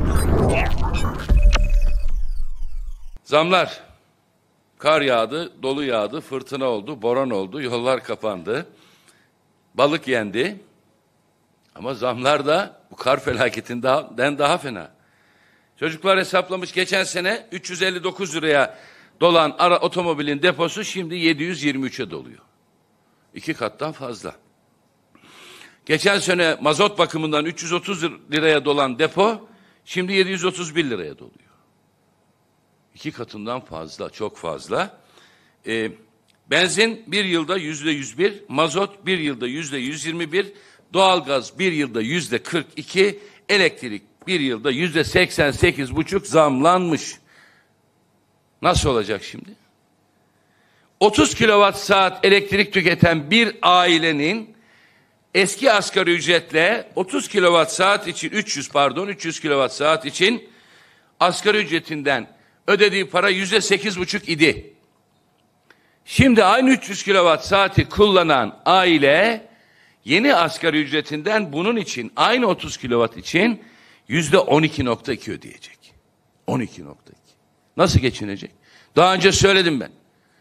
Zamlar. Kar yağdı, dolu yağdı, fırtına oldu, boran oldu, yollar kapandı. Balık yendi. Ama zamlar da bu kar felaketinden daha fena. Çocuklar hesaplamış, geçen sene 359 liraya dolan otomobilin deposu şimdi 723'e doluyor. 2 kattan fazla. Geçen sene mazot bakımından 330 liraya dolan depo şimdi 731 liraya doluyor. 2 katından fazla, çok fazla. Benzin bir yılda %101, mazot bir yılda %121, doğalgaz bir yılda %42, elektrik bir yılda %88,5 zamlanmış. Nasıl olacak şimdi? 30 kilowatt saat elektrik tüketen bir ailenin eski asgari ücretle 30 kilowatt saat için 300 kilowatt saat için asgari ücretinden ödediği para %8,5 idi. Şimdi aynı 300 kilowatt saati kullanan aile yeni asgari ücretinden bunun için aynı 30 kilowatt için %12,2 ödeyecek. 12,2. Nasıl geçinecek? Daha önce söyledim ben.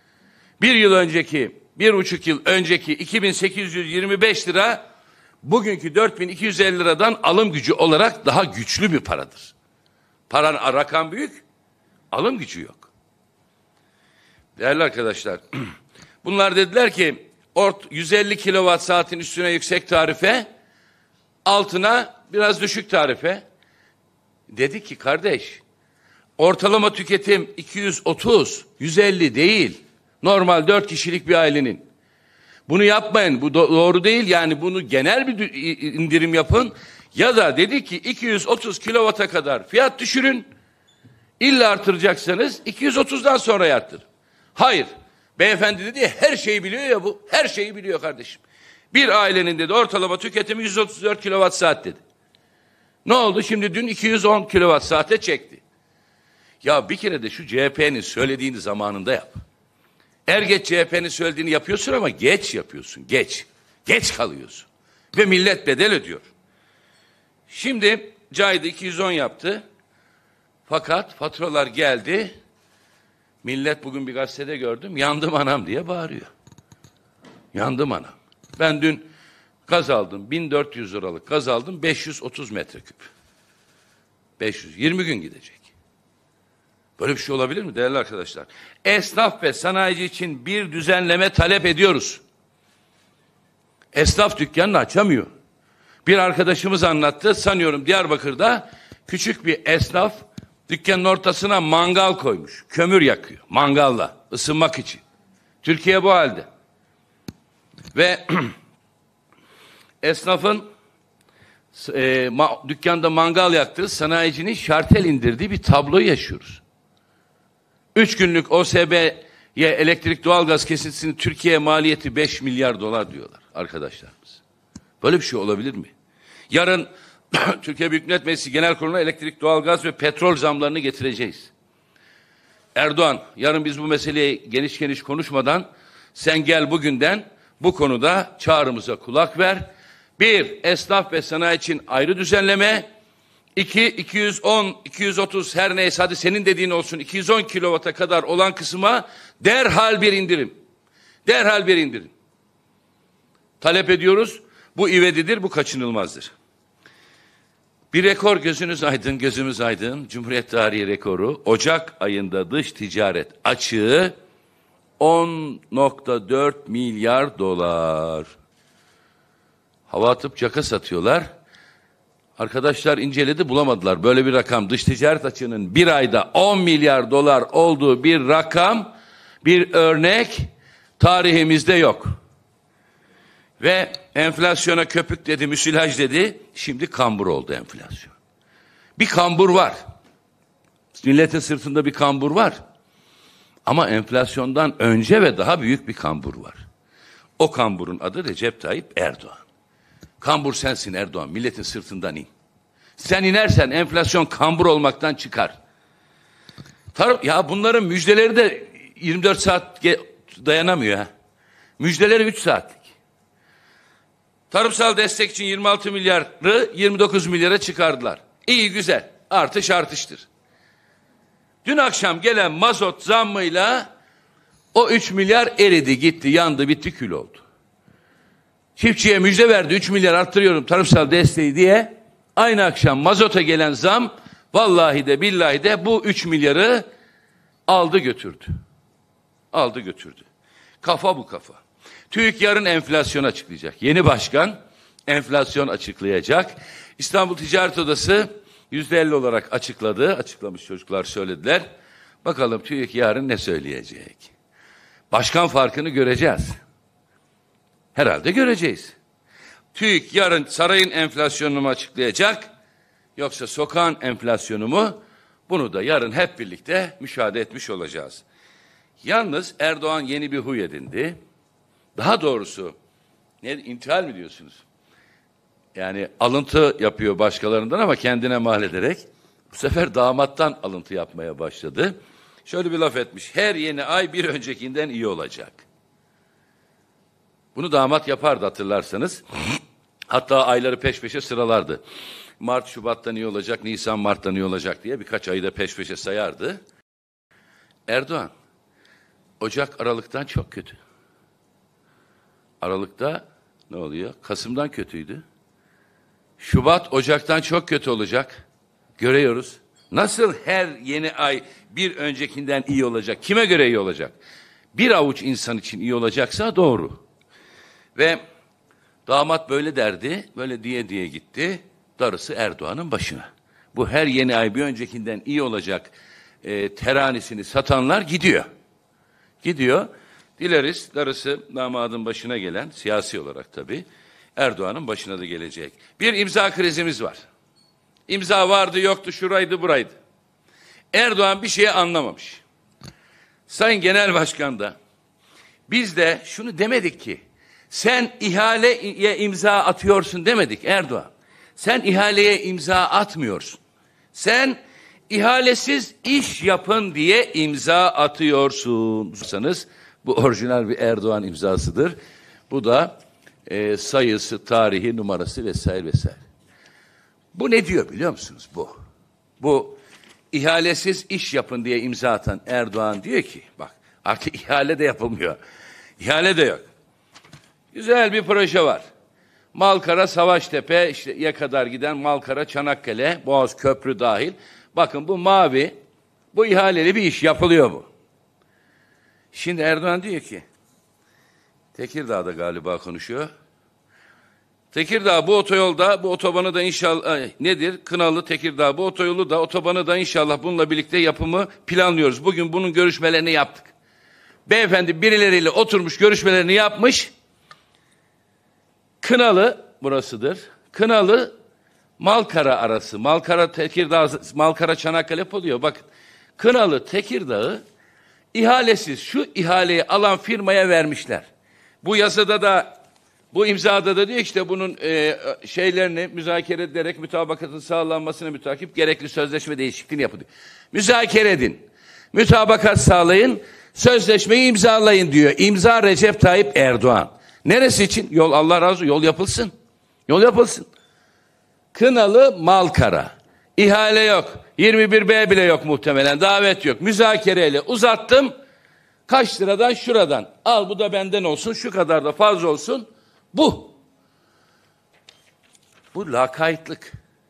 1,5 yıl önceki 2825 lira bugünkü 4250 liradan alım gücü olarak daha güçlü bir paradır. Paranın rakam büyük, alım gücü yok. Değerli arkadaşlar, bunlar dediler ki 150 kilowatt saatin üstüne yüksek tarife, altına biraz düşük tarife. Dedi ki kardeş, ortalama tüketim 230, 150 değil. Normal 4 kişilik bir ailenin. Bunu yapmayın, bu doğru değil. Yani bunu genel bir indirim yapın. Ya da dedi ki 230 kilovata kadar fiyat düşürün. İlla artıracaksanız 230'dan sonra arttırın. Hayır. Beyefendi dedi ya, her şeyi biliyor ya bu. Her şeyi biliyor kardeşim. Bir ailenin dedi ortalama tüketimi 134 kilowatt saat dedi. Ne oldu? Şimdi dün 210 kilowatt saate çekti. Ya bir kere de şu CHP'nin söylediğini zamanında yap. Geç CHP'nin söylediğini yapıyorsun ama geç yapıyorsun. Geç. Geç kalıyorsun. Ve millet bedel ödüyor. Şimdi caydı 210 yaptı. Fakat faturalar geldi. Millet bugün bir gazetede gördüm. Yandım anam diye bağırıyor. Yandım anam. Ben dün gaz aldım. 1400 liralık gaz aldım. 530 metreküp. 20 gün gidecek. Böyle bir şey olabilir mi değerli arkadaşlar? Esnaf ve sanayici için bir düzenleme talep ediyoruz. Esnaf dükkanını açamıyor. Bir arkadaşımız anlattı. Sanıyorum Diyarbakır'da küçük bir esnaf dükkanın ortasına mangal koymuş. Kömür yakıyor. Mangalla ısınmak için. Türkiye bu halde. Ve esnafın dükkanda mangal yaktığı, sanayicinin şartel indirdiği bir tabloyu yaşıyoruz. 3 günlük OSB'ye elektrik doğalgaz kesintisinin Türkiye'ye maliyeti 5 milyar dolar diyorlar arkadaşlarımız. Böyle bir şey olabilir mi? Yarın Türkiye Büyük Millet Meclisi Genel Kurulu'na elektrik, doğalgaz ve petrol zamlarını getireceğiz. Erdoğan, yarın biz bu meseleyi geniş geniş konuşmadan sen gel bugünden bu konuda çağrımıza kulak ver. 1. Esnaf ve sanayi için ayrı düzenleme. 2. 210, 230 her neyse hadi senin dediğin olsun 210 kilovata kadar olan kısma derhal bir indirim. Derhal bir indirim. Talep ediyoruz. Bu ivedidir, bu kaçınılmazdır. Bir rekor, gözünüz aydın, gözümüz aydın. Cumhuriyet tarihi rekoru. Ocak ayında dış ticaret açığı 10,4 milyar dolar. Hava atıp caka satıyorlar. Arkadaşlar inceledi, bulamadılar. Böyle bir rakam, dış ticaret açığının bir ayda 10 milyar dolar olduğu bir rakam, bir örnek tarihimizde yok. Ve enflasyona köpük dedi, müsilaj dedi. Şimdi kambur oldu enflasyon. Bir kambur var. Milletin sırtında bir kambur var. Ama enflasyondan önce ve daha büyük bir kambur var. O kamburun adı Recep Tayyip Erdoğan. Kambur sensin Erdoğan, milletin sırtından in. Sen inersen enflasyon kambur olmaktan çıkar. Ya bunların müjdeleri de 24 saat dayanamıyor ha. Müjdeleri 3 saatlik. Tarımsal destek için 26 milyarı 29 milyara çıkardılar. İyi güzel. Artış artıştır. Dün akşam gelen mazot zammıyla o 3 milyar eridi, gitti, yandı, bitti, kül oldu. Çiftçiye müjde verdi, 3 milyar arttırıyorum tarımsal desteği diye. Aynı akşam mazota gelen zam vallahi de billahi de bu 3 milyarı aldı götürdü. Aldı götürdü. Kafa bu kafa. TÜİK yarın enflasyon açıklayacak. Yeni başkan enflasyon açıklayacak. İstanbul Ticaret Odası %50 olarak açıkladı. Açıklamış, çocuklar söylediler. Bakalım TÜİK yarın ne söyleyecek? Başkan farkını göreceğiz. Herhalde göreceğiz. TÜİK yarın sarayın enflasyonunu mu açıklayacak? Yoksa sokağın enflasyonu mu? Bunu da yarın hep birlikte müşahede etmiş olacağız. Yalnız Erdoğan yeni bir huy edindi. Daha doğrusu intihal mi diyorsunuz? Yani alıntı yapıyor başkalarından ama kendine mal ederek bu sefer damattan alıntı yapmaya başladı. Şöyle bir laf etmiş. Her yeni ay bir öncekinden iyi olacak. Bunu damat yapardı hatırlarsanız. Hatta ayları peş peşe sıralardı. Mart, Şubat'tan iyi olacak, Nisan, Mart'tan iyi olacak diye birkaç ayı da peş peşe sayardı. Erdoğan, Ocak, Aralık'tan çok kötü. Aralık'ta ne oluyor? Kasım'dan kötüydü. Şubat, Ocak'tan çok kötü olacak. Görüyoruz. Nasıl her yeni ay bir öncekinden iyi olacak? Kime göre iyi olacak? Bir avuç insan için iyi olacaksa doğru. Ve damat böyle derdi, böyle diye gitti. Darısı Erdoğan'ın başına. Bu her yeni ay bir öncekinden iyi olacak teranisini satanlar gidiyor. Gidiyor. Dileriz darısı damadın başına gelen, siyasi olarak tabii, Erdoğan'ın başına da gelecek. Bir imza krizimiz var. İmza vardı yoktu, şuraydı buraydı. Erdoğan bir şeye anlamamış. Sayın Genel Başkan da biz de şunu demedik ki, sen ihaleye imza atıyorsun demedik Erdoğan. Sen ihaleye imza atmıyorsun. Sen ihalesiz iş yapın diye imza atıyorsun. Bu orijinal bir Erdoğan imzasıdır. Bu da sayısı, tarihi, numarası vesaire vesaire. Bu ne diyor biliyor musunuz bu? Bu ihalesiz iş yapın diye imza atan Erdoğan diyor ki, bak artık ihale de yapılmıyor. İhale de yok. Güzel bir proje var. Malkara, Savaştepe, işte kadar giden Malkara, Çanakkale, Boğaz Köprü dahil. Bakın bu mavi, bu ihaleli bir iş yapılıyor bu. Şimdi Erdoğan diyor ki, Tekirdağ'da galiba konuşuyor. Tekirdağ bu otoyolda, bu otobanı da inşallah nedir? Kınalı Tekirdağ bu otoyolu da otobanı da inşallah bununla birlikte yapımı planlıyoruz. Bugün bunun görüşmelerini yaptık. Beyefendi birileriyle oturmuş görüşmelerini yapmış. Kınalı burasıdır. Kınalı Malkara arası. Malkara Tekirdağ, Malkara Çanakkale oluyor. Bakın. Kınalı Tekirdağ'ı ihalesiz şu ihaleyi alan firmaya vermişler. Bu yasada da bu imzada da diyor işte bunun şeylerini müzakere ederek mütabakatın sağlanmasına mütakip gerekli sözleşme değişikliğini yapın. Müzakere edin. Mütabakat sağlayın. Sözleşmeyi imzalayın diyor. İmza Recep Tayyip Erdoğan. Neresi için? Yol Allah razı olsun. Yol yapılsın. Yol yapılsın. Kınalı Malkara. İhale yok. 21B bile yok muhtemelen. Davet yok. Müzakereyle uzattım. Kaç liradan şuradan. Al bu da benden olsun. Şu kadar da fazla olsun. Bu. Bu lakaytlık.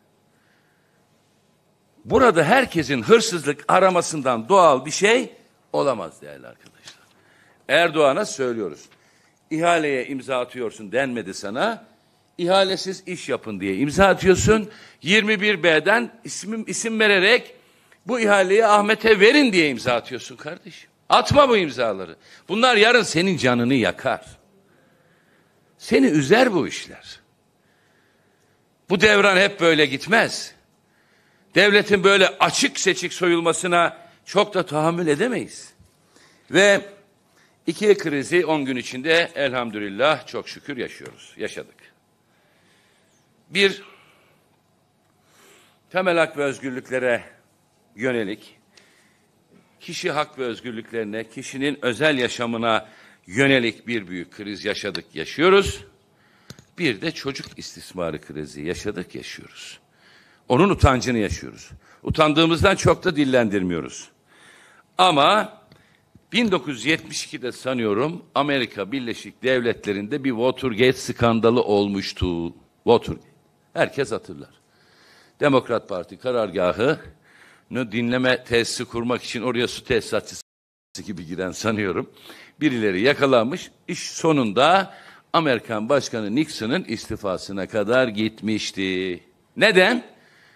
Burada herkesin hırsızlık aramasından doğal bir şey olamaz değerli arkadaşlar. Erdoğan'a söylüyoruz. İhaleye imza atıyorsun denmedi sana. İhalesiz iş yapın diye imza atıyorsun. 21B'den isim vererek bu ihaleyi Ahmet'e verin diye imza atıyorsun kardeşim. Atma bu imzaları. Bunlar yarın senin canını yakar. Seni üzer bu işler. Bu devran hep böyle gitmez. Devletin böyle açık seçik soyulmasına çok da tahammül edemeyiz. Ve iki krizi 10 gün içinde elhamdülillah çok şükür yaşadık. Bir, temel hak ve özgürlüklere yönelik, kişi hak ve özgürlüklerine, kişinin özel yaşamına yönelik bir büyük kriz yaşıyoruz. Bir de çocuk istismarı krizi yaşıyoruz. Onun utancını yaşıyoruz. Utandığımızdan çok da dillendirmiyoruz. Ama 1972'de sanıyorum Amerika Birleşik Devletleri'nde bir Watergate skandalı olmuştu. Watergate. Herkes hatırlar. Demokrat Parti karargahını dinleme tesisi kurmak için oraya su tesisatçısı gibi giren sanıyorum. Birileri yakalanmış. İş sonunda Amerikan Başkanı Nixon'ın istifasına kadar gitmişti. Neden?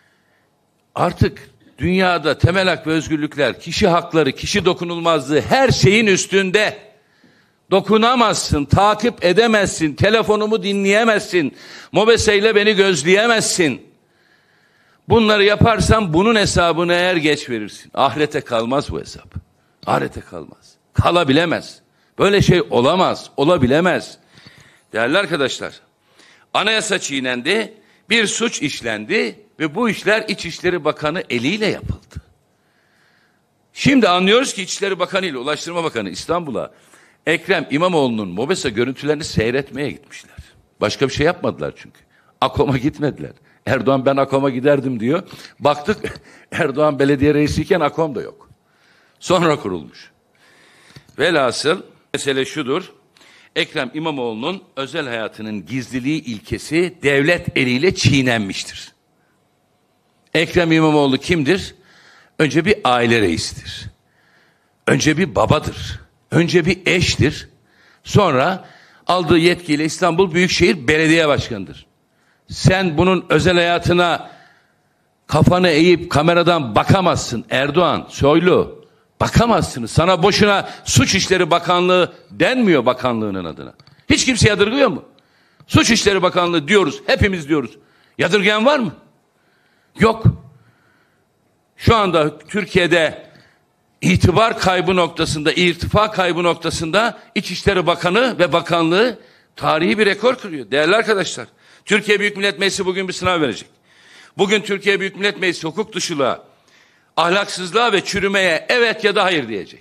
Artık dünyada temel hak ve özgürlükler, kişi hakları, kişi dokunulmazlığı her şeyin üstünde. Dokunamazsın, takip edemezsin, telefonumu dinleyemezsin, MOBESE ile beni gözleyemezsin. Bunları yaparsan bunun hesabını eğer geç verirsin. Ahirete kalmaz bu hesap. Ahirete kalmaz. Kalabilemez. Böyle şey olamaz, olabilemez. Değerli arkadaşlar, anayasa çiğnendi, bir suç işlendi ve bu işler İçişleri Bakanı eliyle yapıldı. Şimdi anlıyoruz ki İçişleri Bakanı ile Ulaştırma Bakanı İstanbul'a Ekrem İmamoğlu'nun MOBESE görüntülerini seyretmeye gitmişler. Başka bir şey yapmadılar çünkü. AKOM'a gitmediler. Erdoğan ben AKOM'a giderdim diyor. Baktık Erdoğan belediye reisiyken AKOM da yok. Sonra kurulmuş. Velhasıl mesele şudur. Ekrem İmamoğlu'nun özel hayatının gizliliği ilkesi devlet eliyle çiğnenmiştir. Ekrem İmamoğlu kimdir? Önce bir aile reisidir. Önce bir babadır. Önce bir eştir. Sonra aldığı yetkiyle İstanbul Büyükşehir Belediye Başkanı'dır. Sen bunun özel hayatına kafanı eğip kameradan bakamazsın Erdoğan, Soylu. Bakamazsınız. Sana boşuna Suç İşleri Bakanlığı denmiyor bakanlığının adına. Hiç kimse yadırgıyor mu? Suç İşleri Bakanlığı diyoruz. Hepimiz diyoruz. Yadırgayan var mı? Yok. Şu anda Türkiye'de itibar kaybı noktasında, irtifa kaybı noktasında İçişleri Bakanı ve Bakanlığı tarihi bir rekor kırıyor. Değerli arkadaşlar, Türkiye Büyük Millet Meclisi bugün bir sınav verecek. Bugün Türkiye Büyük Millet Meclisi hukuk dışılığa, ahlaksızlığa ve çürümeye evet ya da hayır diyecek.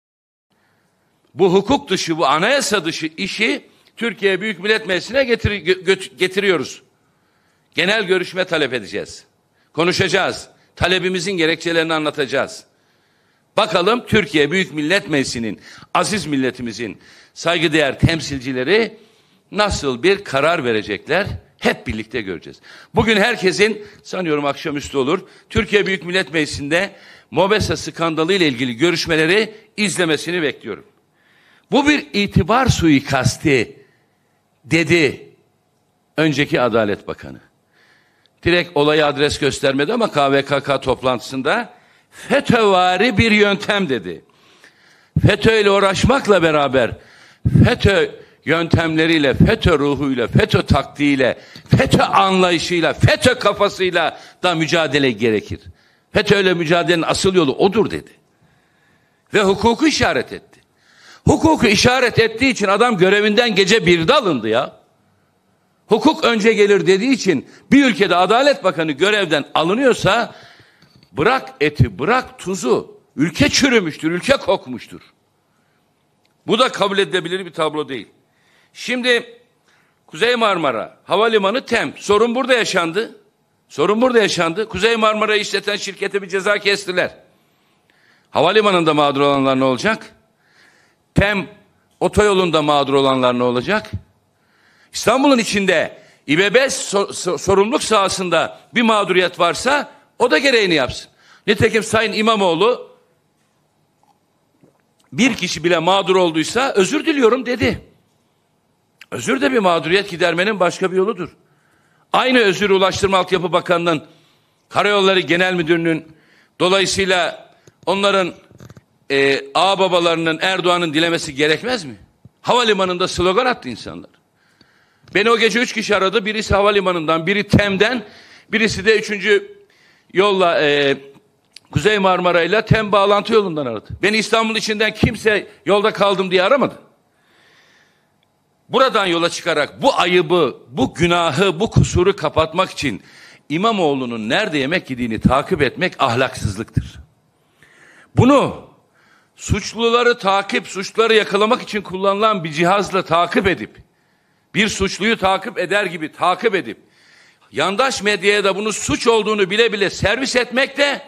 Bu hukuk dışı, bu anayasa dışı işi Türkiye Büyük Millet Meclisi'ne getiriyoruz. Genel görüşme talep edeceğiz. Konuşacağız. Talebimizin gerekçelerini anlatacağız. Bakalım Türkiye Büyük Millet Meclisi'nin, aziz milletimizin saygıdeğer temsilcileri nasıl bir karar verecekler? Hep birlikte göreceğiz. Bugün herkesin, sanıyorum akşamüstü olur, Türkiye Büyük Millet Meclisi'nde MOBESE skandalı ile ilgili görüşmeleri izlemesini bekliyorum. Bu bir itibar suikasti dedi önceki Adalet Bakanı. Direkt olaya adres göstermedi ama KVKK toplantısında FETÖ'vari bir yöntem dedi. FETÖ ile uğraşmakla beraber FETÖ yöntemleriyle, FETÖ ruhuyla, FETÖ taktiğiyle, FETÖ anlayışıyla, FETÖ kafasıyla da mücadele gerekir. FETÖ ile mücadelenin asıl yolu odur dedi. Ve hukuku işaret etti. Hukuku işaret ettiği için adam görevinden gece 1'de alındı ya. Hukuk önce gelir dediği için bir ülkede Adalet Bakanı görevden alınıyorsa bırak eti, bırak tuzu. Ülke çürümüştür, ülke kokmuştur. Bu da kabul edilebilir bir tablo değil. Şimdi Kuzey Marmara Havalimanı TEM. Sorun burada yaşandı. Sorun burada yaşandı. Kuzey Marmara'yı işleten şirkete bir ceza kestiler. Havalimanında mağdur olanlar ne olacak? TEM otoyolunda mağdur olanlar ne olacak? İstanbul'un içinde İBB sorumluluk sahasında bir mağduriyet varsa o da gereğini yapsın. Nitekim Sayın İmamoğlu bir kişi bile mağdur olduysa özür diliyorum dedi. Özür de bir mağduriyet gidermenin başka bir yoludur. Aynı özür Ulaştırma Altyapı Bakanlığı'nın, Karayolları Genel Müdürlüğü'nün, dolayısıyla onların ağababalarının, Erdoğan'ın dilemesi gerekmez mi? Havalimanında slogan attı insanlar. Beni o gece 3 kişi aradı. Birisi havalimanından, biri TEM'den, birisi de 3. yolla Kuzey Marmara ile TEM bağlantı yolundan aradı. Beni İstanbul içinden kimse yolda kaldım diye aramadı. Buradan yola çıkarak bu ayıbı, bu günahı, bu kusuru kapatmak için İmamoğlu'nun nerede yemek yediğini takip etmek ahlaksızlıktır. Bunu suçluları suçluları yakalamak için kullanılan bir cihazla takip edip, bir suçluyu takip eder gibi takip edip, yandaş medyaya da bunu suç olduğunu bile bile servis etmek de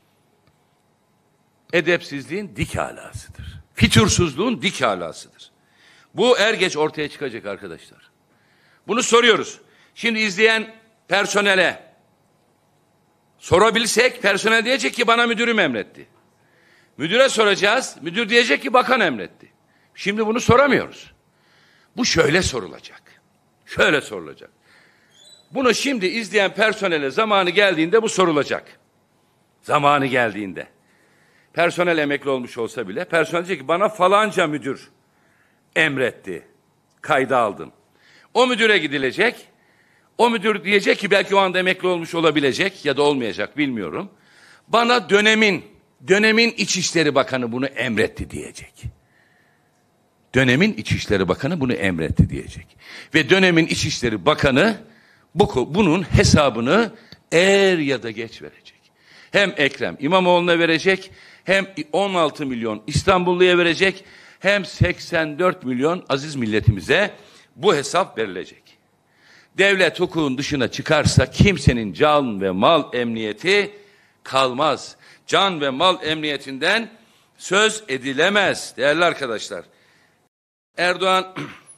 edepsizliğin dik alasıdır. Fütursuzluğun dik alasıdır. Bu er geç ortaya çıkacak arkadaşlar. Bunu soruyoruz. Şimdi izleyen personele sorabilsek, personel diyecek ki bana müdürüm emretti. Müdüre soracağız, müdür diyecek ki bakan emretti. Şimdi bunu soramıyoruz. Bu şöyle sorulacak. Şöyle sorulacak. Bunu şimdi izleyen personele zamanı geldiğinde bu sorulacak. Zamanı geldiğinde. Personel emekli olmuş olsa bile personel diyecek ki bana falanca müdür emretti. Kayda aldım. O müdüre gidilecek. O müdür diyecek ki belki o anda emekli olmuş olabilecek ya da olmayacak bilmiyorum. Bana dönemin İçişleri Bakanı bunu emretti diyecek. Dönemin İçişleri Bakanı bunu emretti diyecek. Ve dönemin İçişleri Bakanı bunun hesabını er ya da geç verecek. Hem Ekrem İmamoğlu'na verecek, hem 16 milyon İstanbulluya verecek, hem 84 milyon aziz milletimize bu hesap verilecek. Devlet hukukun dışına çıkarsa kimsenin can ve mal emniyeti kalmaz. Can ve mal emniyetinden söz edilemez değerli arkadaşlar. Erdoğan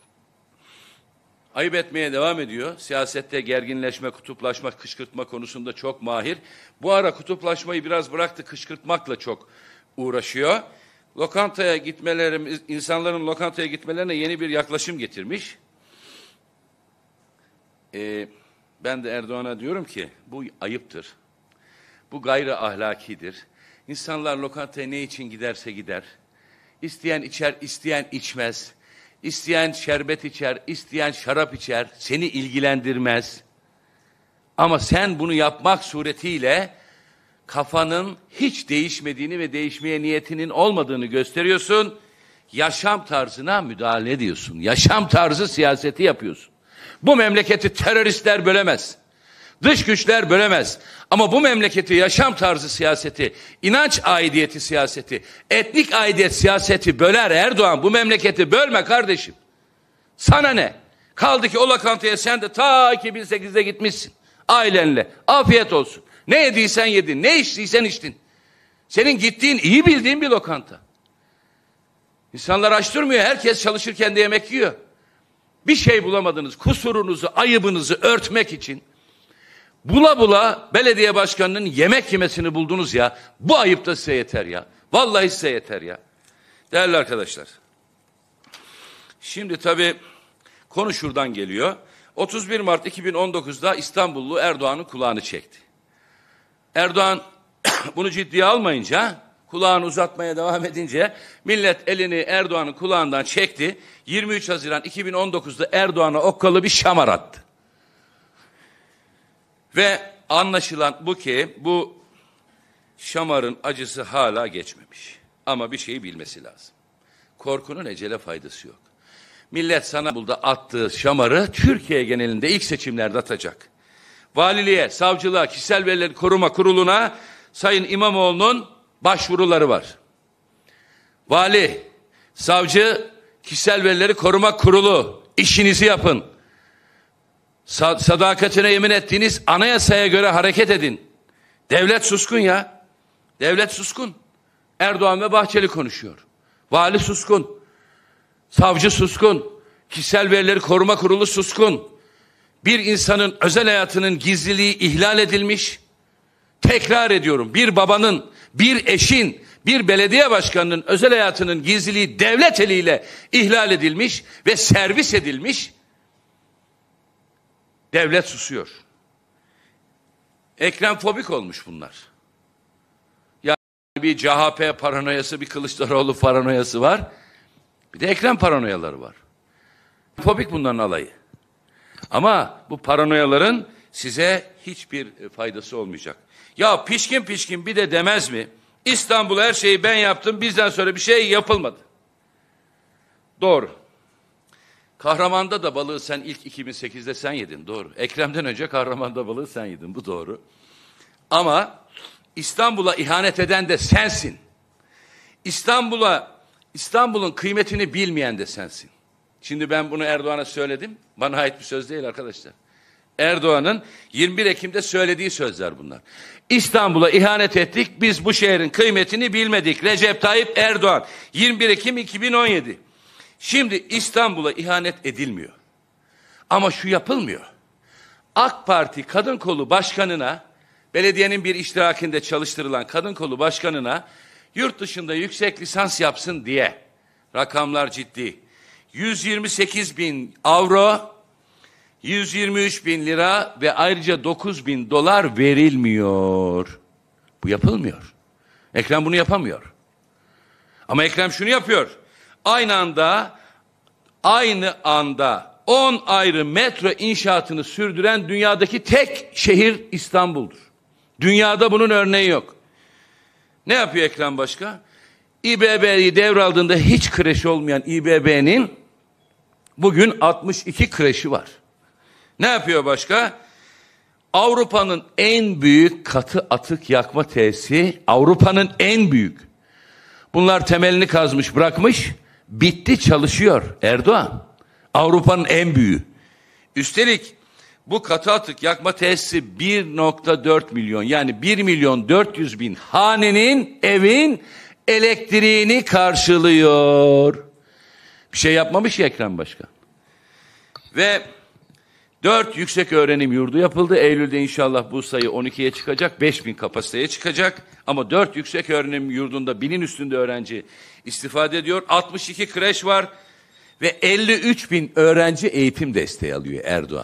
ayıp etmeye devam ediyor. Siyasette gerginleşme, kutuplaşma, kışkırtma konusunda çok mahir. Bu ara kutuplaşmayı biraz bıraktı, kışkırtmakla çok uğraşıyor. Lokantaya gitmelerimiz, insanların lokantaya gitmelerine yeni bir yaklaşım getirmiş. Ben de Erdoğan'a diyorum ki bu ayıptır. Bu gayri ahlakidir. İnsanlar lokantaya ne için giderse gider. İsteyen içer, isteyen içmez. İsteyen şerbet içer, isteyen şarap içer. Seni ilgilendirmez. Ama sen bunu yapmak suretiyle kafanın hiç değişmediğini ve değişmeye niyetinin olmadığını gösteriyorsun. Yaşam tarzına müdahale ediyorsun. Yaşam tarzı siyaseti yapıyorsun. Bu memleketi teröristler bölemez. Dış güçler bölemez. Ama bu memleketi yaşam tarzı siyaseti, inanç aidiyeti siyaseti, etnik aidiyet siyaseti böler Erdoğan. Bu memleketi bölme kardeşim. Sana ne? Kaldı ki o lokantaya sen de ta 2008'de gitmişsin. Ailenle. Afiyet olsun. Ne yediysen yedin. Ne içtiysen içtin. Senin gittiğin, iyi bildiğin bir lokanta. İnsanlar aç durmuyor. Herkes çalışırken de yemek yiyor. Bir şey bulamadınız. Kusurunuzu, ayıbınızı örtmek için bula bula belediye başkanının yemek yemesini buldunuz ya. Bu ayıp da size yeter ya. Vallahi size yeter ya. Değerli arkadaşlar. Şimdi tabii konu şuradan geliyor. 31 Mart 2019'da İstanbullu Erdoğan'ın kulağını çekti. Erdoğan bunu ciddiye almayınca, kulağını uzatmaya devam edince millet elini Erdoğan'ın kulağından çekti. 23 Haziran 2019'da Erdoğan'a okkalı bir şamar attı. Ve anlaşılan bu ki bu şamarın acısı hala geçmemiş. Ama bir şeyi bilmesi lazım. Korkunun ecele faydası yok. Millet sana burada attığı şamarı Türkiye genelinde ilk seçimlerde atacak. Valiliğe, savcılığa, kişisel verileri koruma kuruluna Sayın İmamoğlu'nun başvuruları var. Vali, savcı, kişisel verileri koruma kurulu, işinizi yapın. Sadakatine yemin ettiğiniz anayasaya göre hareket edin. Devlet suskun ya. Devlet suskun. Erdoğan ve Bahçeli konuşuyor. Vali suskun. Savcı suskun. Kişisel verileri koruma kurulu suskun. Bir insanın özel hayatının gizliliği ihlal edilmiş. Tekrar ediyorum, bir babanın, bir eşin, bir belediye başkanının özel hayatının gizliliği devlet eliyle ihlal edilmiş ve servis edilmiş. Devlet susuyor. Ekremfobik olmuş bunlar. Yani bir CHP paranoyası, bir Kılıçdaroğlu paranoyası var. Bir de Ekrem paranoyaları var. Fobik bunların alayı. Ama bu paranoyaların size hiçbir faydası olmayacak. Ya pişkin pişkin bir de demez mi? İstanbul'a her şeyi ben yaptım, bizden sonra bir şey yapılmadı. Doğru. Kahraman'da da balığı sen ilk 2008'de sen yedin, doğru. Ekrem'den önce Kahraman'da balığı sen yedin, bu doğru. Ama İstanbul'a ihanet eden de sensin. İstanbul'un kıymetini bilmeyen de sensin. Şimdi ben bunu Erdoğan'a söyledim. Bana ait bir söz değil arkadaşlar. Erdoğan'ın 21 Ekim'de söylediği sözler bunlar. İstanbul'a ihanet ettik, biz bu şehrin kıymetini bilmedik. Recep Tayyip Erdoğan, 21 Ekim 2017. Şimdi İstanbul'a ihanet edilmiyor. Ama şu yapılmıyor. AK Parti Kadın Kolu Başkanı'na, belediyenin bir iştirakinde çalıştırılan kadın kolu başkanına yurt dışında yüksek lisans yapsın diye, rakamlar ciddi, 128 bin avro, 123 bin lira ve ayrıca 9 bin dolar verilmiyor. Bu yapılmıyor. Ekrem bunu yapamıyor. Ama Ekrem şunu yapıyor. Aynı anda 10 ayrı metro inşaatını sürdüren dünyadaki tek şehir İstanbul'dur. Dünyada bunun örneği yok. Ne yapıyor Ekrem Başkan? İBB'yi devraldığında hiç kreş olmayan İBB'nin bugün 62 kreşi var. Ne yapıyor başka? Avrupa'nın en büyük katı atık yakma tesisi, Avrupa'nın en büyük. Bunlar temelini kazmış, bırakmış, bitti, çalışıyor Erdoğan. Avrupa'nın en büyüğü. Üstelik bu katı atık yakma tesisi 1,4 milyon, yani 1 milyon 400 bin hanenin, evin elektriğini karşılıyor. Bir şey yapmamış ya Ekrem Başkan. Ve 4 yüksek öğrenim yurdu yapıldı. Eylül'de inşallah bu sayı 12'ye çıkacak, 5.000 kapasiteye çıkacak. Ama 4 yüksek öğrenim yurdunda 1000'in üstünde öğrenci istifade ediyor. 62 kreş var ve 53 bin öğrenci eğitim desteği alıyor Erdoğan.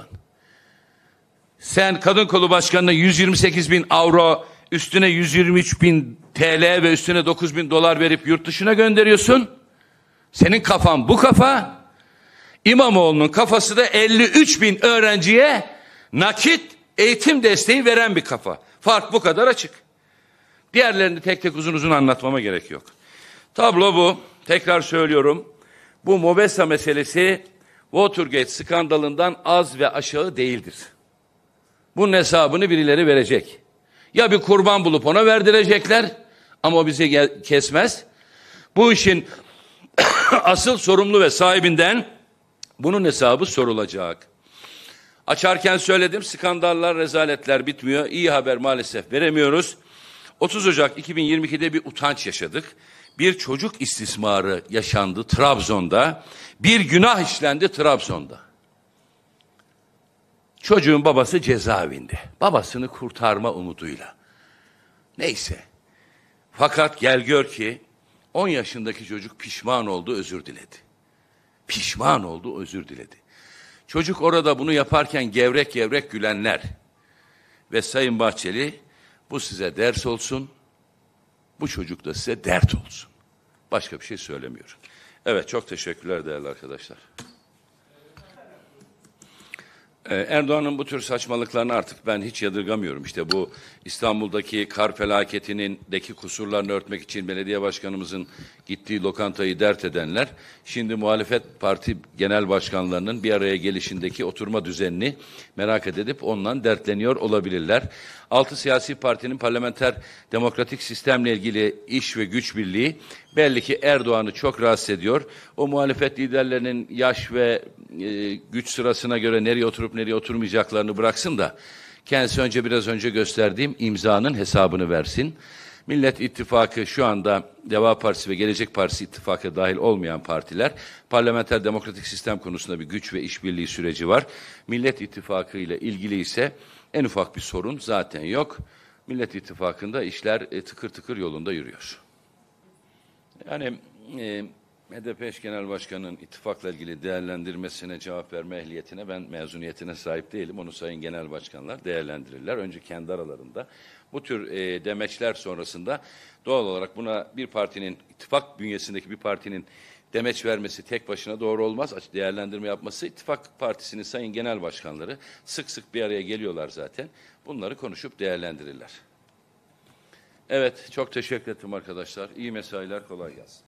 Sen kadın kolu başkanına 128 bin avro, üstüne 123 bin TL ve üstüne 9 bin dolar verip yurt dışına gönderiyorsun. Senin kafan bu kafa. İmamoğlu'nun kafası da 53 bin öğrenciye nakit eğitim desteği veren bir kafa. Fark bu kadar açık. Diğerlerini tek tek uzun uzun anlatmama gerek yok. Tablo bu. Tekrar söylüyorum. Bu MOBESA meselesi Watergate skandalından az ve aşağı değildir. Bunun hesabını birileri verecek. Ya bir kurban bulup ona verdirecekler ama o bizi kesmez. Bu işin asıl sorumlu ve sahibinden bunun hesabı sorulacak. Açarken söyledim, skandallar, rezaletler bitmiyor. İyi haber maalesef veremiyoruz. 30 Ocak 2022'de bir utanç yaşadık. Bir çocuk istismarı yaşandı Trabzon'da. Bir günah işlendi Trabzon'da. Çocuğun babası cezaevinde. Babasını kurtarma umuduyla. Neyse. Fakat gel gör ki 10 yaşındaki çocuk pişman oldu, özür diledi. Pişman oldu, özür diledi. Çocuk orada bunu yaparken gevrek gevrek gülenler. Ve Sayın Bahçeli, bu size ders olsun, bu çocuk da size dert olsun. Başka bir şey söylemiyorum. Evet, çok teşekkürler değerli arkadaşlar. Erdoğan'ın bu tür saçmalıklarını artık ben hiç yadırgamıyorum. İşte bu İstanbul'daki kar felaketindeki kusurlarını örtmek için belediye başkanımızın gittiği lokantayı dert edenler, şimdi muhalefet parti genel başkanlarının bir araya gelişindeki oturma düzenini merak edip ondan dertleniyor olabilirler. 6 siyasi partinin parlamenter demokratik sistemle ilgili iş ve güç birliği belli ki Erdoğan'ı çok rahatsız ediyor. O muhalefet liderlerinin yaş ve güç sırasına göre nereye oturup nereye oturmayacaklarını bıraksın da kendisi biraz önce gösterdiğim imzanın hesabını versin. Millet İttifakı şu anda Deva Partisi ve Gelecek Partisi ittifaka dahil olmayan partiler, parlamenter demokratik sistem konusunda bir güç ve işbirliği süreci var. Millet İttifakı ile ilgili ise en ufak bir sorun zaten yok. Millet İttifakı'nda işler tıkır tıkır yolunda yürüyor. Yani HDP eş genel başkanının ittifakla ilgili değerlendirmesine cevap verme ehliyetine, ben mezuniyetine sahip değilim. Onu sayın genel başkanlar değerlendirirler. Önce kendi aralarında. Bu tür demeçler sonrasında doğal olarak buna bir partinin, ittifak bünyesindeki bir partinin demeç vermesi tek başına doğru olmaz. Değerlendirme yapması, ittifak partisinin sayın genel başkanları sık sık bir araya geliyorlar zaten. Bunları konuşup değerlendirirler. Evet, çok teşekkür ederim arkadaşlar. İyi mesailer, kolay gelsin.